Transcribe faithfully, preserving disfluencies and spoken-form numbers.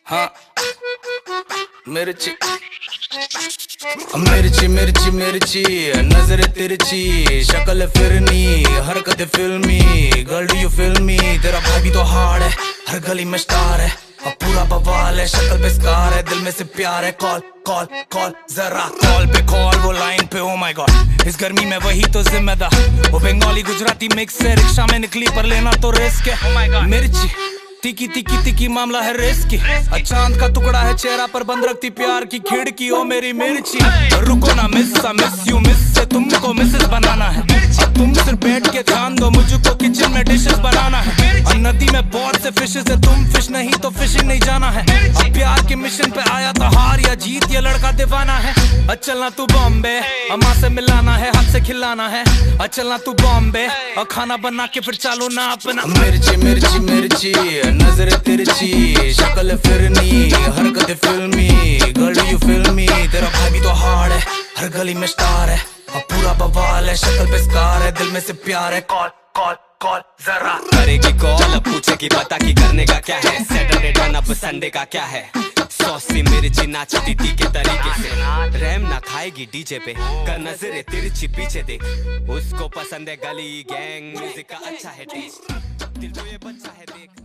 हाँ मिर्ची मिर्ची मिर्ची मिर्ची नजर तिरछी शक्ल फिरनी हरकत फिल्मी गर्ल डू यू फिल्मी तेरा भाई भी तो हार्ड है हर गली में स्टार है अब पूरा बवाल है शक्ल पे स्कार है दिल में से प्यार है कॉल कॉल कॉल जरा कॉल पे कॉल वो लाइन पे ओ माय गॉड इस गर्मी में वही तो जिम्मेदार वो बंगाली गुजराती मिक्स है रिक्शा में निकली पर लेना तो रिस्क है oh my God. मिर्ची तिकी तिकी तिकी मामला है रिस्की चांद का टुकड़ा है चेहरा पर बंद रखती प्यार की खिड़की ओ मेरी मिर्ची रुको ना मिस मिस यू मिस से तुमको मिसेस बनाना है अब तुम सिर्फ बैठ के ध्यान दो मुझको किचन में डिशेस बनाना है और नदी में बहुत से फिशेस है तुम फिश नहीं तो फिशिंग नहीं जाना है अब प्यार के मिशन पे आया तो हार या जीत ये लड़का दीवाना है चलना तू बॉम्बे अम्मा से मिलाना है हाथ से खिलाना है चलना तू बॉम्बे और खाना बना के फिर चालू ना अपना मिर्ची मिर्ची मिर्ची नजर तिरछी शक्ल फिरनी हरकत फिल्मी गर्ल डू यू फिल्मी तेरा भाई भी तो हार्ड है हर गली में स्टार है अब पूरा बवाल है शक्ल पे स्कार है दिल में से प्यार है कॉल कॉल कॉल जरा करेगी कॉल अब पूछेगी पता की करने का क्या है सैटरडे डन अब संडे का क्या है सौसी मिर्ची नाचती थी के तरीके से रैम ना खाएगी डीजे पे कर नजरे तिरछी पीछे देख उसको पसंद है गली गैंग म्यूजिक का अच्छा है टेस्ट दिल को ये बच्चा है देख